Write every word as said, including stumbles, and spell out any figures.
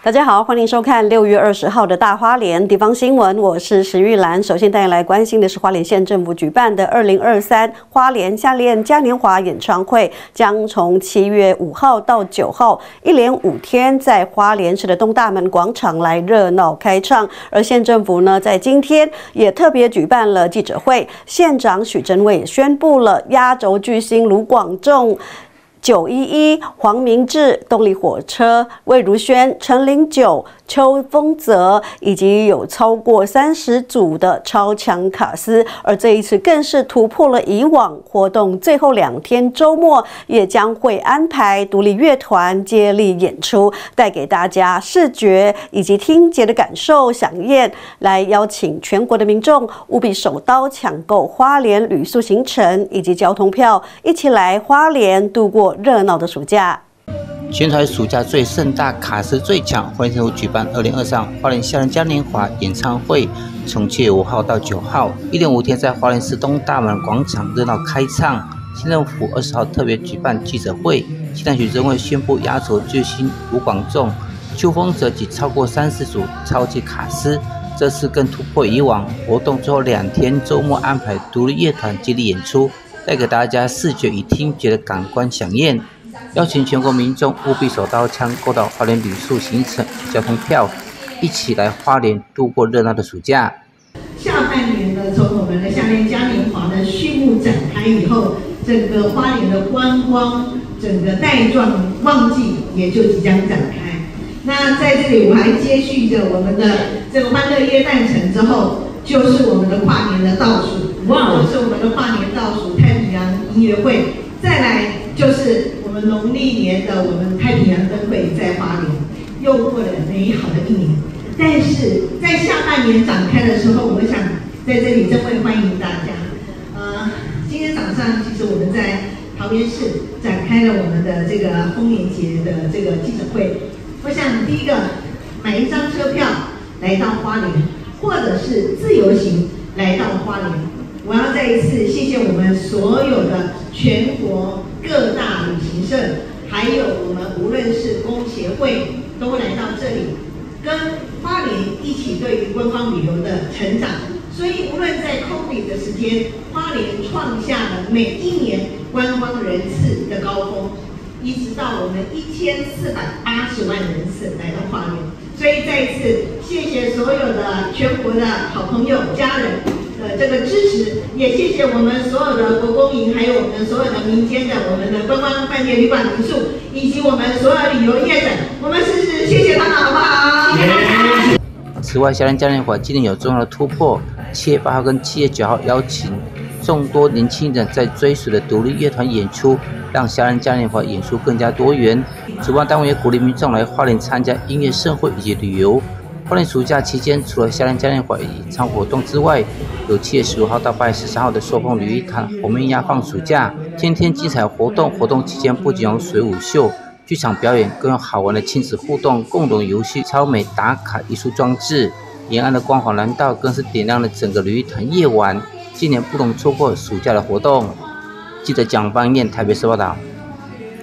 大家好，欢迎收看六月二十号的大花莲地方新闻，我是石玉兰。首先带来关心的是花莲县政府举办的二零二三花莲夏恋嘉年华演唱会，将从七月五号到九号，一连五天在花莲市的东大门广场来热闹开唱。而县政府呢，在今天也特别举办了记者会，县长许真蔚也宣布了压轴巨星卢广仲、九一一、黄明志、动力火车、魏如萱、陈零九、邱风泽，以及有超过三十组的超强卡司，而这一次更是突破了以往活动最后两天周末也将会安排独立乐团接力演出，带给大家视觉以及听觉的感受飨宴，来邀请全国的民众务必手刀抢购花莲旅宿行程以及交通票，一起来花莲度过热闹的暑假。 全台暑假最盛大、卡司最强，花莲县府举办二零二三花莲夏恋嘉年华演唱会，从七月五号到九号，一连五天在花莲市东大门广场热闹开唱。县政府二十号特别举办记者会，县长许真蔚宣布压轴巨星卢广仲、邱风泽及超过三十组超级卡司。这次更突破以往活动最后两天周末安排独立乐团接力演出，带给大家视觉与听觉的感官飨宴，邀请全国民众务必手刀枪购到花莲旅宿行程交通票，一起来花莲度过热闹的暑假。 下半年呢，从我们的夏恋嘉年华的序幕展开以后，整个花莲的观光整个带状旺季也就即将展开。那在这里我还接续着我们的这个欢乐耶诞城之后，就是我们的跨年的倒数，哇，就是我们的跨年倒数太平洋音乐会，再来就是我们农历年的我们太平洋灯会在花莲，又过了美好的一年。但是在下半年展开的时候，我想在这里真会欢迎大家。呃，今天早上其实我们在桃园市展开了我们的这个丰年节的这个记者会。我想第一个买一张车票来到花莲，或者是自由行来到花莲。我要再一次谢谢我们所有的全国各大旅行社，还有我们无论是工协会都来到这里，跟花莲一起对于观光旅游的成长。所以无论在 COVID 的时间，花莲创下了每一年观光人次的高峰，一直到我们一千四百八十万人次来到花莲。所以再一次谢谢所有的全国的好朋友、家人的这个支持，也谢谢我们所有的国公营，还有我们所有的民间的我们的观光饭店、旅馆、民宿，以及我们所有旅游业者，我们试试谢谢他们，好不好？ 此外，夏恋嘉年华今年有重要的突破，七月八号跟七月九号邀请众多年轻人在追随的独立乐团演出，让夏恋嘉年华演出更加多元。主办单位也鼓励民众来花莲参加音乐盛会以及旅游。花莲暑假期间，除了夏恋嘉年华演唱活动之外，有七月十五号到八月十三号的寿丰旅游团红面鸭放暑假，天天精彩活动。活动期间不仅有水舞秀、剧场表演，更有好玩的亲子互动、共同游戏、超美打卡艺术装置。沿岸的光华廊道更是点亮了整个旅游团夜晚。今年不容错过暑假的活动。记者蒋邦彦台北市报道。